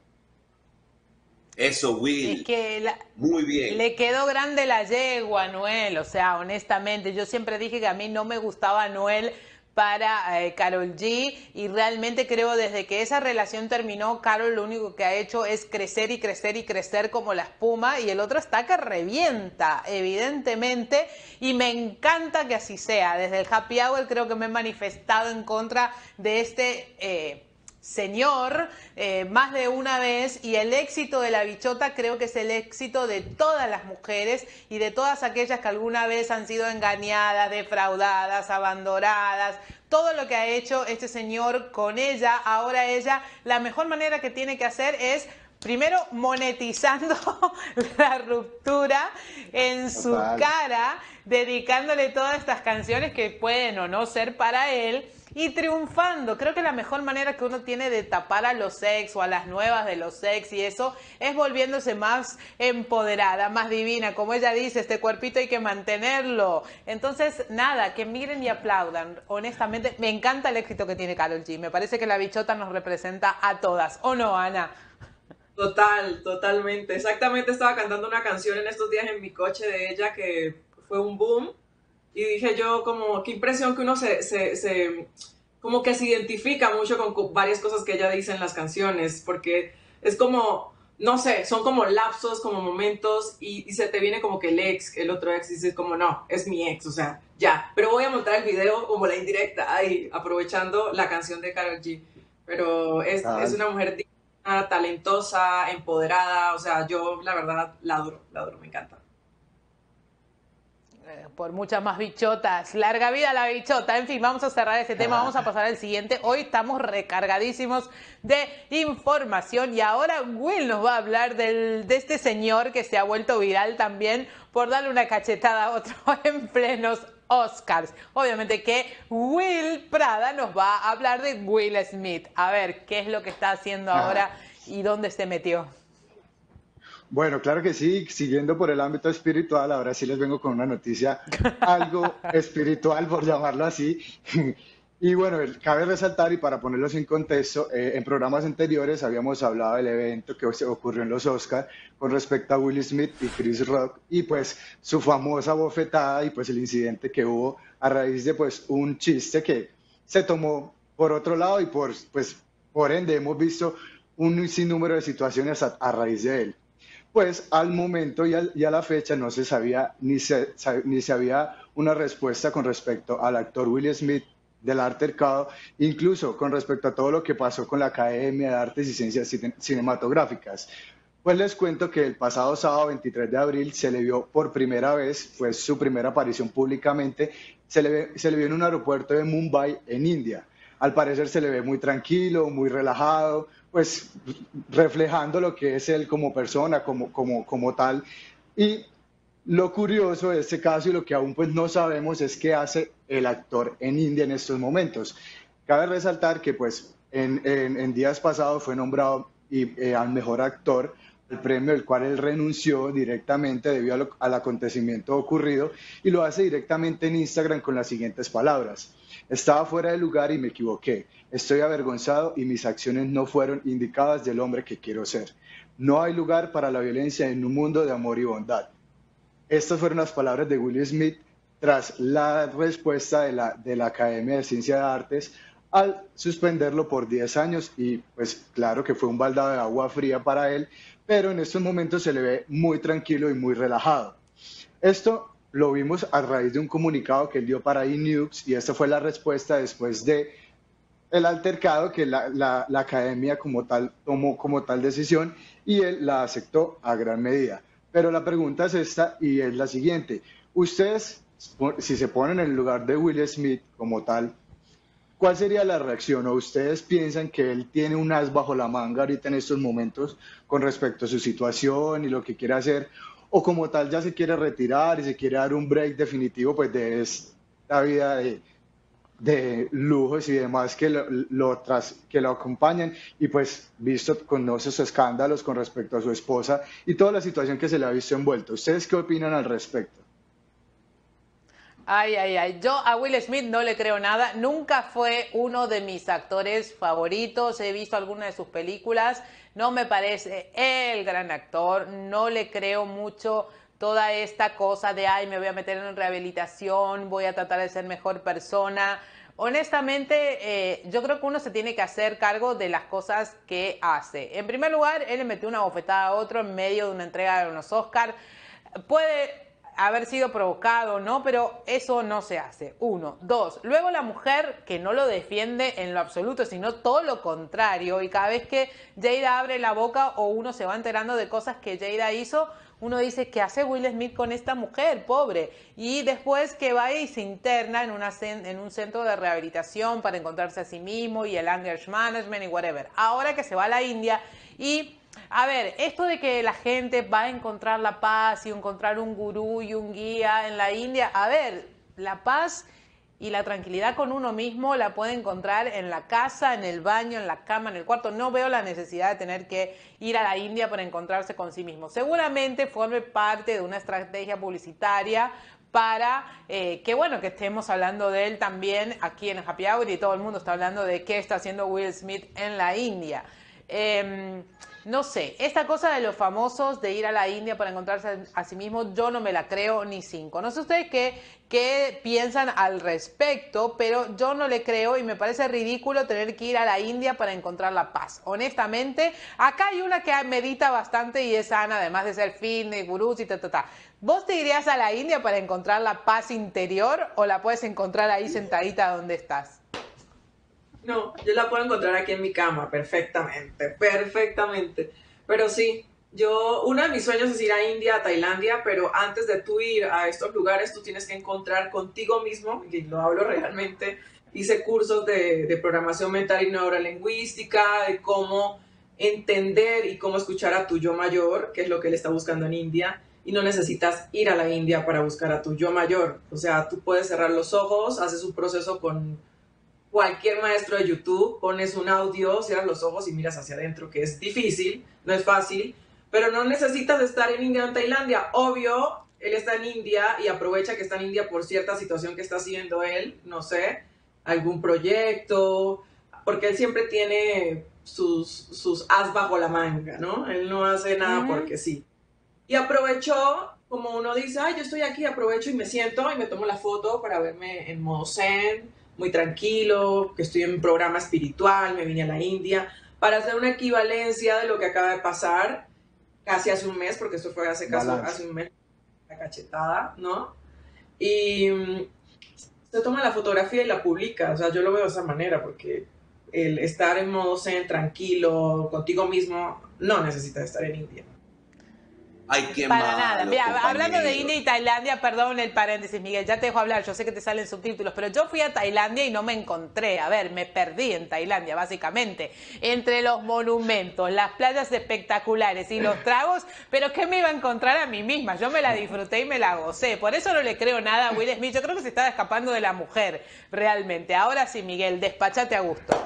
Eso, Will. Es que la- Muy bien. le quedó grande la yegua a Anuel, o sea, honestamente, yo siempre dije que a mí no me gustaba Anuel para eh, Karol G, y realmente creo desde que esa relación terminó, Karol lo único que ha hecho es crecer y crecer y crecer como la espuma, y el otro está que revienta, evidentemente, y me encanta que así sea. Desde el Happy Hour creo que me he manifestado en contra de este eh, señor eh, más de una vez, y el éxito de la bichota creo que es el éxito de todas las mujeres y de todas aquellas que alguna vez han sido engañadas, defraudadas, abandonadas. Todo lo que ha hecho este señor con ella, ahora ella, la mejor manera que tiene que hacer es primero monetizando la ruptura en su Total. cara, dedicándole todas estas canciones que pueden o no ser para él, y triunfando. Creo que la mejor manera que uno tiene de tapar a los ex o a las nuevas de los ex y eso es volviéndose más empoderada, más divina. Como ella dice, este cuerpito hay que mantenerlo. Entonces, nada, que miren y aplaudan. Honestamente, me encanta el éxito que tiene Karol G. Me parece que la bichota nos representa a todas. ¿O no, Ana? Total, totalmente. Exactamente, estaba cantando una canción en estos días en mi coche de ella que fue un boom. Y dije yo, como, qué impresión que uno se, se, se, como que se identifica mucho con varias cosas que ella dice en las canciones, porque es como, no sé, son como lapsos, como momentos, y, y se te viene como que el ex, el otro ex, y dices como, no, es mi ex, o sea, ya. Pero voy a montar el video como la indirecta, ahí, aprovechando la canción de Karol G. Pero es, Total. es una mujer digna, talentosa, empoderada, o sea, yo la verdad la adoro, la adoro, me encanta. Por muchas más bichotas. Larga vida la bichota. En fin, vamos a cerrar este tema. Vamos a pasar al siguiente. Hoy estamos recargadísimos de información y ahora Will nos va a hablar del, de este señor que se ha vuelto viral también por darle una cachetada a otro en plenos Oscars. Obviamente que Will Prada nos va a hablar de Will Smith. A ver, ¿qué es lo que está haciendo ahora y dónde se metió? Bueno, claro que sí, siguiendo por el ámbito espiritual, ahora sí les vengo con una noticia algo espiritual, por llamarlo así. Y bueno, cabe resaltar, y para ponerlos en contexto, eh, en programas anteriores habíamos hablado del evento que se ocurrió en los Oscars con respecto a Will Smith y Chris Rock, y pues su famosa bofetada y pues el incidente que hubo a raíz de pues un chiste que se tomó por otro lado y por, pues, por ende hemos visto un sinnúmero de situaciones a, a raíz de él. Pues al momento y, al, y a la fecha no se sabía ni se, ni se había una respuesta con respecto al actor Will Smith del altercado, incluso con respecto a todo lo que pasó con la Academia de Artes y Ciencias Cinematográficas. Pues les cuento que el pasado sábado veintitrés de abril se le vio por primera vez, fue su primera aparición públicamente, se le, ve, se le vio en un aeropuerto de Mumbai, en India. Al parecer se le ve muy tranquilo, muy relajado, pues reflejando lo que es él como persona, como, como, como tal. Y lo curioso de este caso y lo que aún pues no sabemos es qué hace el actor en India en estos momentos. Cabe resaltar que pues en, en, en días pasados fue nombrado y, eh, al mejor actor, el premio del cual él renunció directamente debido a lo, al acontecimiento ocurrido, y lo hace directamente en Instagram con las siguientes palabras: estaba fuera de lugar y me equivoqué, estoy avergonzado y mis acciones no fueron indicadas del hombre que quiero ser. No hay lugar para la violencia en un mundo de amor y bondad. Estas fueron las palabras de Will Smith tras la respuesta de la, de la Academia de Ciencias de Artes al suspenderlo por diez años, y pues claro que fue un baldado de agua fría para él, pero en estos momentos se le ve muy tranquilo y muy relajado. Esto lo vimos a raíz de un comunicado que él dio para E! News, y esta fue la respuesta después de el altercado que la, la, la academia como tal tomó como tal decisión, y él la aceptó a gran medida. Pero la pregunta es esta, y es la siguiente: ustedes, si se ponen en el lugar de Will Smith como tal, ¿cuál sería la reacción? ¿O ustedes piensan que él tiene un as bajo la manga ahorita en estos momentos con respecto a su situación y lo que quiere hacer? ¿O como tal ya se quiere retirar y se quiere dar un break definitivo pues de esta vida de, de lujos y demás que lo, lo tras, que lo acompañan, y pues visto con esos escándalos con respecto a su esposa y toda la situación que se le ha visto envuelto? ¿Ustedes qué opinan al respecto? Ay, ay, ay. Yo a Will Smith no le creo nada. Nunca fue uno de mis actores favoritos. He visto algunas de sus películas. No me parece el gran actor. No le creo mucho toda esta cosa de, ay, me voy a meter en rehabilitación, voy a tratar de ser mejor persona. Honestamente, eh, yo creo que uno se tiene que hacer cargo de las cosas que hace. En primer lugar, él le metió una bofetada a otro en medio de una entrega de unos Oscars. Puede haber sido provocado, ¿no? Pero eso no se hace. Uno. Dos. Luego la mujer, que no lo defiende en lo absoluto, sino todo lo contrario. Y cada vez que Jada abre la boca o uno se va enterando de cosas que Jada hizo, uno dice, ¿qué hace Will Smith con esta mujer? Pobre. Y después que va y se interna en, una, en un centro de rehabilitación para encontrarse a sí mismo y el anger management y whatever. Ahora que se va a la India y A ver, esto de que la gente va a encontrar la paz y encontrar un gurú y un guía en la India, a ver, la paz y la tranquilidad con uno mismo la puede encontrar en la casa, en el baño, en la cama, en el cuarto. No veo la necesidad de tener que ir a la India para encontrarse con sí mismo. Seguramente forme parte de una estrategia publicitaria para eh, que bueno, que estemos hablando de él también aquí en Happy Hour y todo el mundo está hablando de qué está haciendo Will Smith en la India. Eh, no sé, esta cosa de los famosos de ir a la India para encontrarse a sí mismos, yo no me la creo ni cinco. No sé ustedes qué, qué piensan al respecto, pero yo no le creo y me parece ridículo tener que ir a la India para encontrar la paz. Honestamente, acá hay una que medita bastante y es Ana, además de ser fitness, gurús y ta, ta, ta. ¿Vos te irías a la India para encontrar la paz interior o la puedes encontrar ahí sentadita donde estás? No, yo la puedo encontrar aquí en mi cama, perfectamente, perfectamente. Pero sí, yo, uno de mis sueños es ir a India, a Tailandia, pero antes de tú ir a estos lugares, tú tienes que encontrar contigo mismo, y lo hablo realmente, hice cursos de, de programación mental y neurolingüística, de cómo entender y cómo escuchar a tu yo mayor, que es lo que él está buscando en India, y no necesitas ir a la India para buscar a tu yo mayor. O sea, tú puedes cerrar los ojos, haces un proceso con cualquier maestro de YouTube, pones un audio, cierras los ojos y miras hacia adentro, que es difícil, no es fácil, pero no necesitas estar en India o en Tailandia. Obvio, él está en India y aprovecha que está en India por cierta situación que está haciendo él, no sé, algún proyecto, porque él siempre tiene sus, sus as bajo la manga, ¿no? Él no hace nada uh-huh. porque sí. Y aprovechó, como uno dice, ay, yo estoy aquí, aprovecho y me siento y me tomo la foto para verme en modo zen, muy tranquilo, que estoy en un programa espiritual, me vine a la India, para hacer una equivalencia de lo que acaba de pasar casi hace un mes, porque esto fue hace, caso, hace un mes, la cachetada, ¿no? Y um, se toma la fotografía y la publica, o sea, yo lo veo de esa manera, porque el estar en modo zen, tranquilo, contigo mismo, no necesitas estar en India. Ay, qué Para malo, nada. Mira, compañero. Hablando de India y Tailandia, perdón el paréntesis, Miguel, ya te dejo hablar, yo sé que te salen subtítulos, pero yo fui a Tailandia y no me encontré, a ver, me perdí en Tailandia, básicamente, entre los monumentos, las playas espectaculares y los tragos, pero ¿qué me iba a encontrar a mí misma? Yo me la disfruté y me la gocé, por eso no le creo nada a Will Smith, yo creo que se estaba escapando de la mujer, realmente. Ahora sí, Miguel, despáchate a gusto.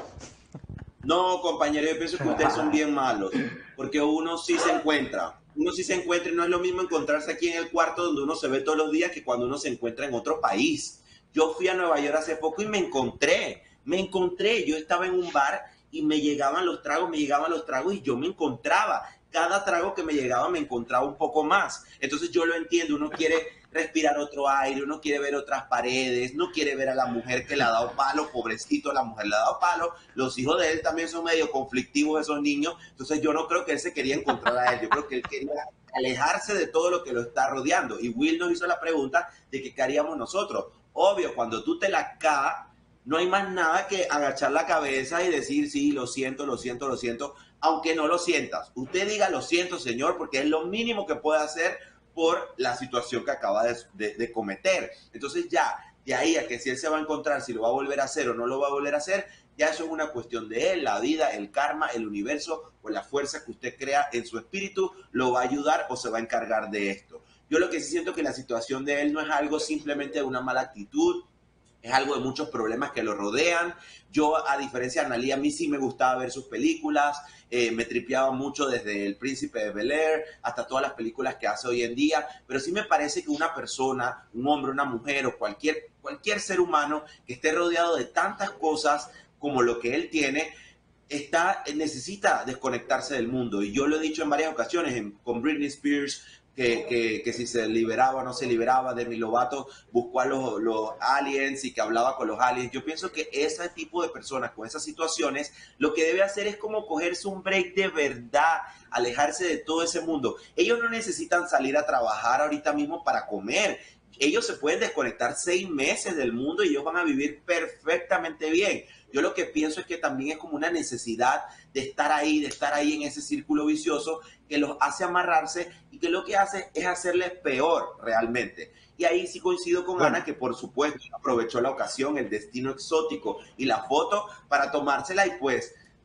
No, compañero, yo pienso que ustedes son bien malos, porque uno sí se encuentra. Uno sí se encuentra y no es lo mismo encontrarse aquí en el cuarto donde uno se ve todos los días que cuando uno se encuentra en otro país. Yo fui a Nueva York hace poco y me encontré, me encontré. Yo estaba en un bar y me llegaban los tragos, me llegaban los tragos y yo me encontraba. Cada trago que me llegaba me encontraba un poco más. Entonces yo lo entiendo, uno quiere respirar otro aire, uno quiere ver otras paredes, no quiere ver a la mujer que le ha dado palo, pobrecito, la mujer le ha dado palo, los hijos de él también son medio conflictivos esos niños, entonces yo no creo que él se quería encontrar a él, yo creo que él quería alejarse de todo lo que lo está rodeando, y Will nos hizo la pregunta de que qué haríamos nosotros. Obvio, cuando tú te la caes, no hay más nada que agachar la cabeza y decir, sí, lo siento, lo siento, lo siento, aunque no lo sientas. Usted diga, lo siento, señor, porque es lo mínimo que puede hacer por la situación que acaba de, de, de cometer. Entonces ya, de ahí a que si él se va a encontrar, si lo va a volver a hacer o no lo va a volver a hacer, ya eso es una cuestión de él, la vida, el karma, el universo o la fuerza que usted crea en su espíritu, lo va a ayudar o se va a encargar de esto. Yo lo que sí siento que la situación de él no es algo simplemente de una mala actitud, es algo de muchos problemas que lo rodean. Yo, a diferencia de Analía, a mí sí me gustaba ver sus películas, eh, me tripeaba mucho desde El Príncipe de Bel-Air hasta todas las películas que hace hoy en día, pero sí me parece que una persona, un hombre, una mujer o cualquier, cualquier ser humano que esté rodeado de tantas cosas como lo que él tiene, está, necesita desconectarse del mundo. Y yo lo he dicho en varias ocasiones, en, con Britney Spears, Que, que, que si se liberaba o no se liberaba, Demi Lovato buscó a los, los aliens y que hablaba con los aliens. Yo pienso que ese tipo de personas con esas situaciones lo que debe hacer es como cogerse un break de verdad, alejarse de todo ese mundo. Ellos no necesitan salir a trabajar ahorita mismo para comer. Ellos se pueden desconectar seis meses del mundo y ellos van a vivir perfectamente bien. Yo lo que pienso es que también es como una necesidad de estar ahí, de estar ahí en ese círculo vicioso que los hace amarrarse y que lo que hace es hacerles peor realmente. Y ahí sí coincido con bueno. Ana, que por supuesto aprovechó la ocasión, el destino exótico y la foto para tomársela y pues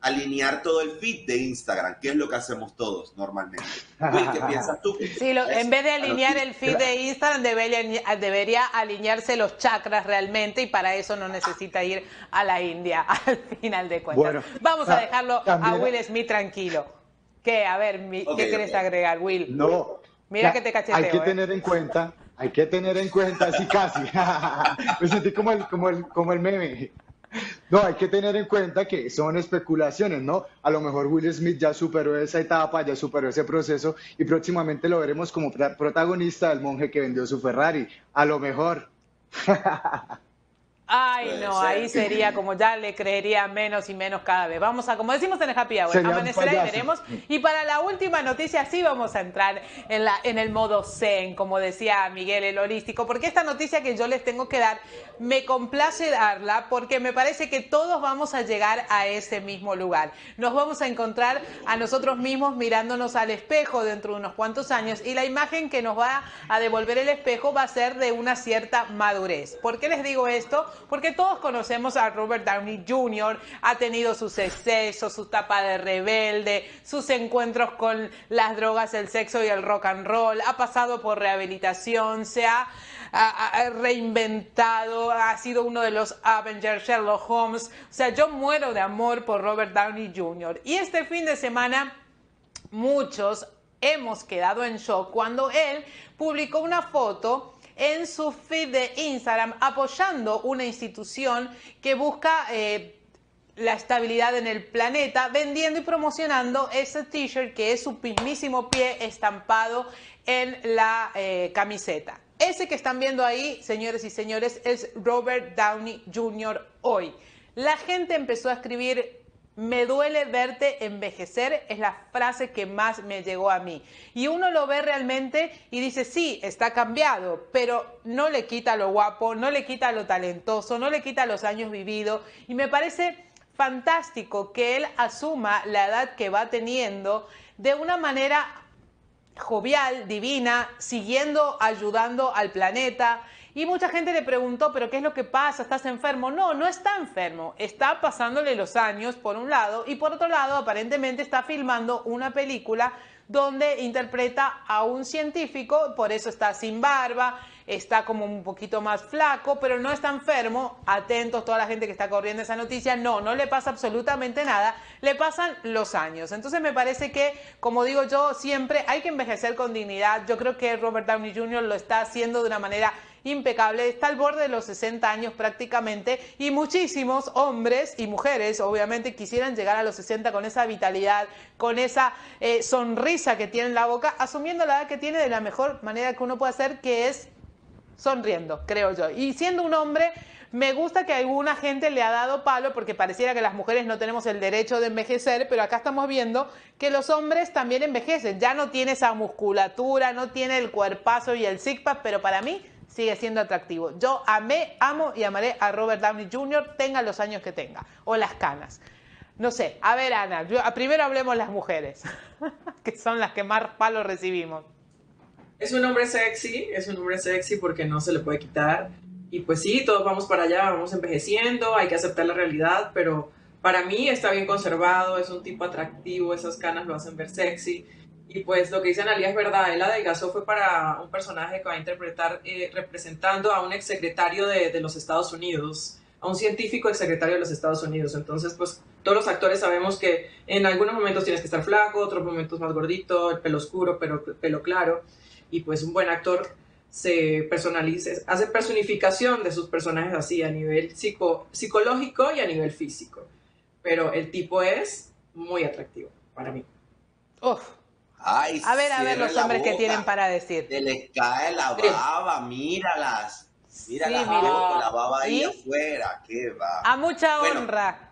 alinear todo el feed de Instagram, que es lo que hacemos todos normalmente. Will, ¿qué piensas tú? Sí, lo, en vez de alinear el feed de Instagram, debería, debería alinearse los chakras realmente, y para eso no necesita ir a la India, al final de cuentas. Bueno, vamos a dejarlo también a Will Smith tranquilo. ¿Qué? A ver, mi, okay, ¿qué quieres okay. agregar, Will? No. Mira que te cacheteo. Hay que eh. tener en cuenta, hay que tener en cuenta, sí, casi. Me sentí como el, como el, como el meme. No, hay que tener en cuenta que son especulaciones, ¿no? A lo mejor Will Smith ya superó esa etapa, ya superó ese proceso y próximamente lo veremos como protagonista del monje que vendió su Ferrari. A lo mejor. Ay, no, ahí sería como ya le creería menos y menos cada vez. Vamos a, como decimos en el Happy Hour, amanecerá y veremos. Y para la última noticia sí vamos a entrar en, la, en el modo zen, como decía Miguel, el holístico, porque esta noticia que yo les tengo que dar, me complace darla porque me parece que todos vamos a llegar a ese mismo lugar. Nos vamos a encontrar a nosotros mismos mirándonos al espejo dentro de unos cuantos años, y la imagen que nos va a devolver el espejo va a ser de una cierta madurez. ¿Por qué les digo esto? Porque todos conocemos a Robert Downey junior, ha tenido sus excesos, su etapa de rebelde, sus encuentros con las drogas, el sexo y el rock and roll, ha pasado por rehabilitación, se ha, ha, ha reinventado, ha sido uno de los Avengers, Sherlock Holmes. O sea, yo muero de amor por Robert Downey junior Y este fin de semana muchos hemos quedado en shock cuando él publicó una foto en su feed de Instagram apoyando una institución que busca eh, la estabilidad en el planeta, vendiendo y promocionando ese t-shirt que es su mismísimo pie estampado en la eh, camiseta. Ese que están viendo ahí, señores y señores, es Robert Downey junior hoy. La gente empezó a escribir: me duele verte envejecer, es la frase que más me llegó a mí. Y uno lo ve realmente y dice, sí, está cambiado, pero no le quita lo guapo, no le quita lo talentoso, no le quita los años vividos. Y me parece fantástico que él asuma la edad que va teniendo de una manera jovial, divina, siguiendo ayudando al planeta. Y mucha gente le preguntó, ¿pero qué es lo que pasa? ¿Estás enfermo? No, no está enfermo. Está pasándole los años, por un lado, y por otro lado, aparentemente está filmando una película donde interpreta a un científico, por eso está sin barba, está como un poquito más flaco, pero no está enfermo. Atentos toda la gente que está corriendo esa noticia, no, no le pasa absolutamente nada, le pasan los años. Entonces me parece que, como digo yo, siempre hay que envejecer con dignidad. Yo creo que Robert Downey junior lo está haciendo de una manera impecable, está al borde de los sesenta años prácticamente, y muchísimos hombres y mujeres obviamente quisieran llegar a los sesenta con esa vitalidad, con esa eh, sonrisa que tiene en la boca, asumiendo la edad que tiene de la mejor manera que uno puede hacer, que es sonriendo, creo yo. Y siendo un hombre, me gusta que alguna gente le ha dado palo porque pareciera que las mujeres no tenemos el derecho de envejecer, pero acá estamos viendo que los hombres también envejecen. Ya no tiene esa musculatura, no tiene el cuerpazo y el six-pack, pero para mí sigue siendo atractivo. Yo amé, amo y amaré a Robert Downey junior, tenga los años que tenga, o las canas. No sé, a ver, Ana, yo, primero hablemos las mujeres, que son las que más palos recibimos. Es un hombre sexy, es un hombre sexy porque no se le puede quitar. Y pues sí, todos vamos para allá, vamos envejeciendo, hay que aceptar la realidad, pero para mí está bien conservado, es un tipo atractivo, esas canas lo hacen ver sexy. Y pues lo que dice Analia es verdad, él adelgazó fue para un personaje que va a interpretar eh, representando a un exsecretario de, de los Estados Unidos, a un científico exsecretario de los Estados Unidos. Entonces, pues todos los actores sabemos que en algunos momentos tienes que estar flaco, otros momentos más gordito, el pelo oscuro, pero pelo claro. Y pues un buen actor se personaliza, hace personificación de sus personajes así a nivel psico, psicológico y a nivel físico. Pero el tipo es muy atractivo para mí. Uf. Ay, a ver, a ver los hombres que tienen para decir. Se les cae la baba, míralas. Míralas, sí, mira. con la baba ahí ¿Sí? afuera. ¿Qué va? A mucha bueno, honra.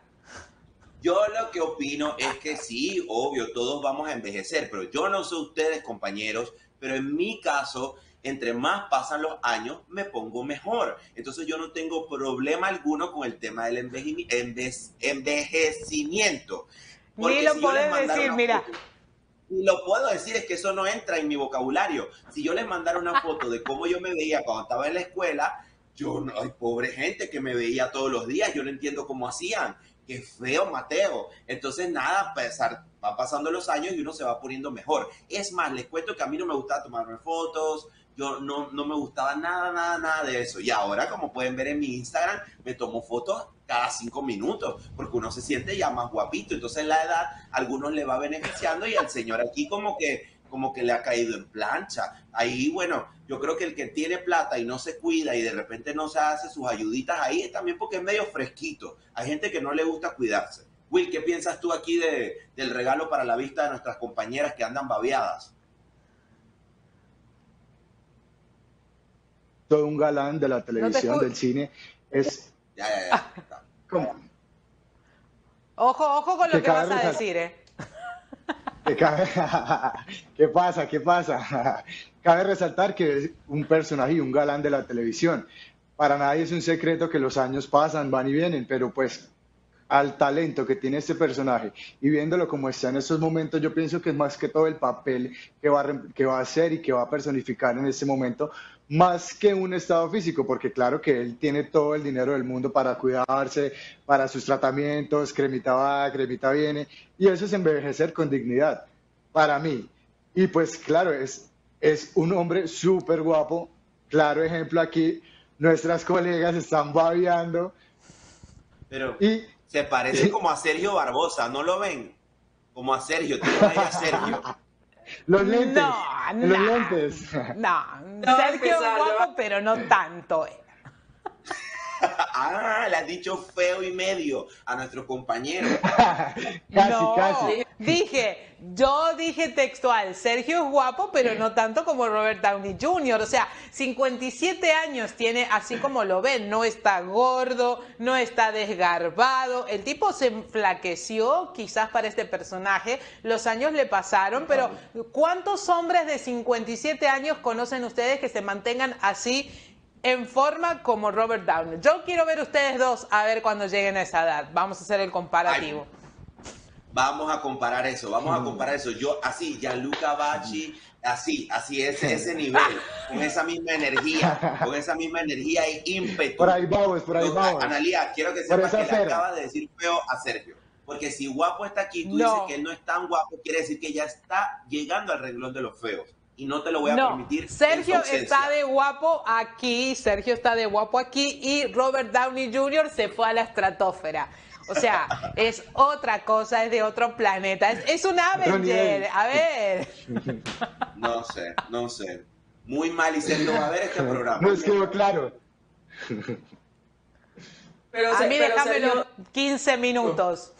Yo lo que opino es que sí, obvio, todos vamos a envejecer, pero yo no sé ustedes, compañeros, pero en mi caso, entre más pasan los años, me pongo mejor. Entonces yo no tengo problema alguno con el tema del enveje enve envejecimiento. Ni lo si puedes decir, mira. Foto, y lo puedo decir, es que eso no entra en mi vocabulario. Si yo les mandara una foto de cómo yo me veía cuando estaba en la escuela, yo, ay, pobre gente que me veía todos los días, yo no entiendo cómo hacían. qué feo, Mateo. Entonces, nada, pesar, va pasando los años y uno se va poniendo mejor. Es más, les cuento que a mí no me gustaba tomarme fotos, yo no, no me gustaba nada, nada, nada de eso. Y ahora, como pueden ver en mi Instagram, me tomo fotos cada cinco minutos, porque uno se siente ya más guapito. Entonces, la edad, a algunos le va beneficiando y al señor aquí como que, como que le ha caído en plancha. Ahí, bueno, yo creo que el que tiene plata y no se cuida y de repente no se hace sus ayuditas ahí es también porque es medio fresquito. Hay gente que no le gusta cuidarse. Will, ¿qué piensas tú aquí de, del regalo para la vista de nuestras compañeras que andan babeadas? Todo un galán de la televisión, No te del cine, es... Ya, ya, ya. ¿Cómo? Ojo, ojo con lo Que que vas cada a vez- decir, ¿eh? Que cabe- ¿Qué pasa? ¿Qué pasa? Cabe resaltar que es un personaje y un galán de la televisión. Para nadie es un secreto que los años pasan, van y vienen, pero pues al talento que tiene este personaje y viéndolo como está en estos momentos, yo pienso que es más que todo el papel que va a, rem- que va a hacer y que va a personificar en este momento, más que un estado físico, porque claro que él tiene todo el dinero del mundo para cuidarse, para sus tratamientos, cremita va, cremita viene, y eso es envejecer con dignidad, para mí. Y pues claro, es, es un hombre súper guapo, claro ejemplo aquí, nuestras colegas están babeando, Pero y se parece como a Sergio Barbosa, ¿no lo ven? Como a Sergio, tiene ahí a Sergio. los lentes, No, los no. lentes. No, No va a Sergio es empezar, ya guapo, va. pero no tanto. Ah, le has dicho feo y medio a nuestro compañero. Casi, no, casi. dije, yo dije textual, Sergio es guapo, pero no tanto como Robert Downey junior O sea, cincuenta y siete años tiene, así como lo ven, no está gordo, no está desgarbado. El tipo se enflaqueció quizás para este personaje, los años le pasaron, pero ¿cuántos hombres de cincuenta y siete años conocen ustedes que se mantengan así en forma como Robert Downey? Yo quiero ver ustedes dos a ver cuando lleguen a esa edad. Vamos a hacer el comparativo. Vamos a comparar eso, vamos a comparar eso. Yo, así, Gianluca Bacci, así, así, ese, ese nivel, con esa misma energía, con esa misma energía e ímpetu. Por ahí vamos, por ahí Yo, vamos. Analía, quiero que Por sepas esa que le acera. acaba de decir feo a Sergio. Porque si guapo está aquí, tú No. dices que él no es tan guapo, quiere decir que ya está llegando al renglón de los feos. Y no te lo voy a No, permitir. Sergio en su ausencia. está de guapo aquí, Sergio está de guapo aquí y Robert Downey junior se fue a la estratosfera. O sea, es otra cosa, es de otro planeta. Es, es un Avenger. nivel. A ver. No sé, no sé. Muy mal y Sergio va a ver este programa. No es quedó claro. Pero, A se- mí pero déjamelo Sergio, quince minutos.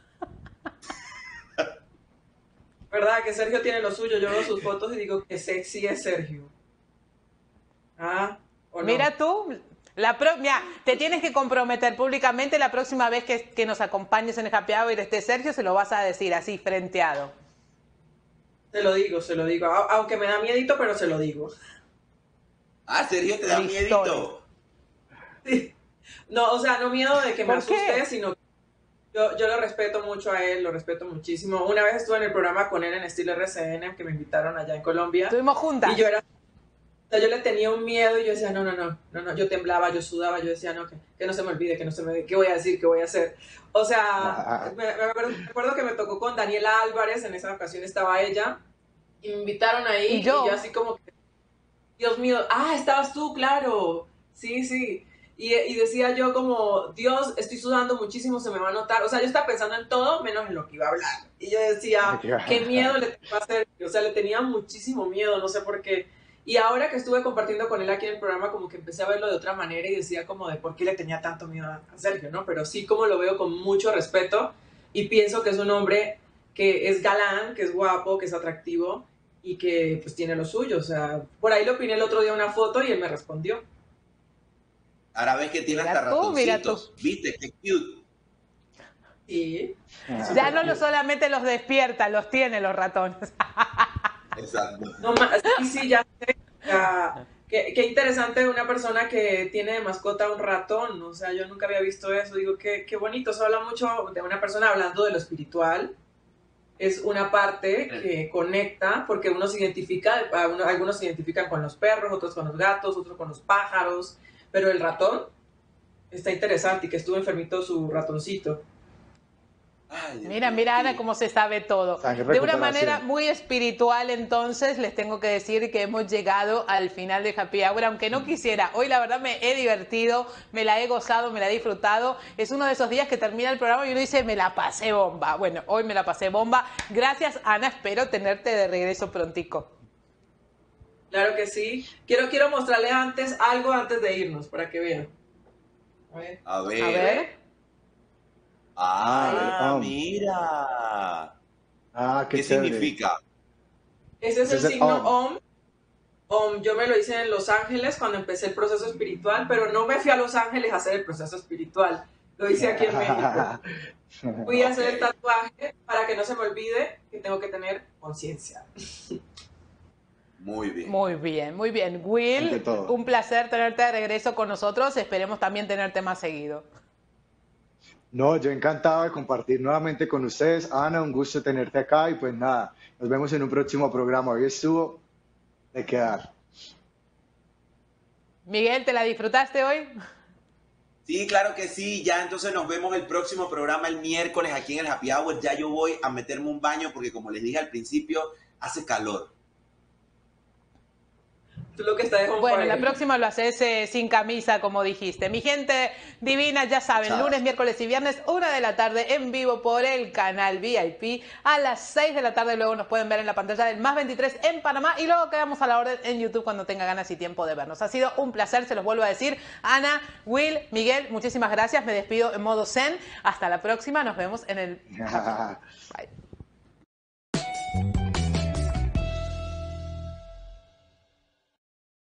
¿verdad? Que Sergio tiene lo suyo. Yo veo sus fotos y digo que sexy es Sergio. ¿Ah? ¿O no? Mira tú, la pro- mira, te tienes que comprometer públicamente la próxima vez que, que nos acompañes en el Happy Hour esté Sergio, se lo vas a decir así, frenteado. Se lo digo, se lo digo. A- Aunque me da miedito, pero se lo digo. Ah, Sergio, te da Listo. miedito. Sí. No, o sea, no miedo de que me ¿Por qué? asuste, sino que yo, yo lo respeto mucho a él, lo respeto muchísimo. Una vez estuve en el programa con él en estilo R C N, que me invitaron allá en Colombia. Estuvimos juntas. Y yo era, o sea, yo le tenía un miedo y yo decía, no, no, no, no, no, yo temblaba, yo sudaba, yo decía, no, que, que no se me olvide, que no se me olvide, ¿qué voy a decir, qué voy a hacer? O sea, me, me acuerdo, me acuerdo que me tocó con Daniela Álvarez, en esa ocasión estaba ella, y me invitaron ahí, Y yo. y yo así como que, Dios mío, ah, estabas tú, claro, sí, sí. Y, y decía yo como, Dios, estoy sudando muchísimo, se me va a notar. O sea, yo estaba pensando en todo menos en lo que iba a hablar. Y yo decía, qué miedo le tengo a hacer. O sea, le tenía muchísimo miedo, no sé por qué. Y ahora que estuve compartiendo con él aquí en el programa, como que empecé a verlo de otra manera y decía como de por qué le tenía tanto miedo a Sergio, ¿no? Pero sí como lo veo con mucho respeto y pienso que es un hombre que es galán, que es guapo, que es atractivo y que pues tiene lo suyo. O sea, por ahí le opiné el otro día una foto y él me respondió. Ahora ves que tiene Mira hasta tú, mira ratoncitos. ¿Viste? Qué cute. Sí. Ya no lo solamente los despierta, los tiene los ratones. Exacto. No, ma- sí, sí, ya sé. Ya, qué, qué interesante una persona que tiene de mascota un ratón. O sea, yo nunca había visto eso. Digo, qué, qué bonito. Se habla mucho de una persona hablando de lo espiritual. Es una parte que conecta, porque uno se identifica, a uno- algunos se identifican con los perros, otros con los gatos, otros con los pájaros. Pero el ratón está interesante y que estuvo enfermito su ratoncito. Ay, Dios Mira, mío, mira, Ana, sí. cómo se sabe todo. Sangre De una recuperación. manera muy espiritual, entonces, les tengo que decir que hemos llegado al final de Happy Hour, aunque no quisiera. Hoy, la verdad, me he divertido, me la he gozado, me la he disfrutado. Es uno de esos días que termina el programa y uno dice, me la pasé bomba. Bueno, hoy me la pasé bomba. Gracias, Ana. Espero tenerte de regreso prontico. Claro que sí. Quiero, quiero mostrarles antes algo antes de irnos, para que vean. A ver. A ver. A ver. Ah, Ah, mira. Ah, qué, ¿Qué chévere. significa? Ese es Ese el es el signo Om. Om. Om, yo me lo hice en Los Ángeles cuando empecé el proceso espiritual, pero no me fui a Los Ángeles a hacer el proceso espiritual. Lo hice aquí en México. Fui a hacer el Ok. tatuaje para que no se me olvide que tengo que tener conciencia. Muy bien. Muy bien, muy bien. Ante Will, todo. un placer tenerte de regreso con nosotros. Esperemos también tenerte más seguido. No, yo encantado de compartir nuevamente con ustedes. Ana, un gusto tenerte acá y pues nada, nos vemos en un próximo programa. Hoy estuvo de quedar. Miguel, ¿te la disfrutaste hoy? Sí, claro que sí. Ya entonces nos vemos el próximo programa el miércoles aquí en el Happy Hour. Ya yo voy a meterme un baño porque como les dije al principio, hace calor. Tú lo que estás es on Bueno, fire. la próxima lo haces eh, sin camisa, como dijiste. Mi gente divina, ya saben, Chao. lunes, miércoles y viernes, una de la tarde en vivo por el canal V I P. A las seis de la tarde luego nos pueden ver en la pantalla del Más veintitrés en Panamá y luego quedamos a la orden en YouTube cuando tenga ganas y tiempo de vernos. Ha sido un placer, se los vuelvo a decir. Ana, Will, Miguel, muchísimas gracias. Me despido en modo zen. Hasta la próxima. Nos vemos en el... Bye.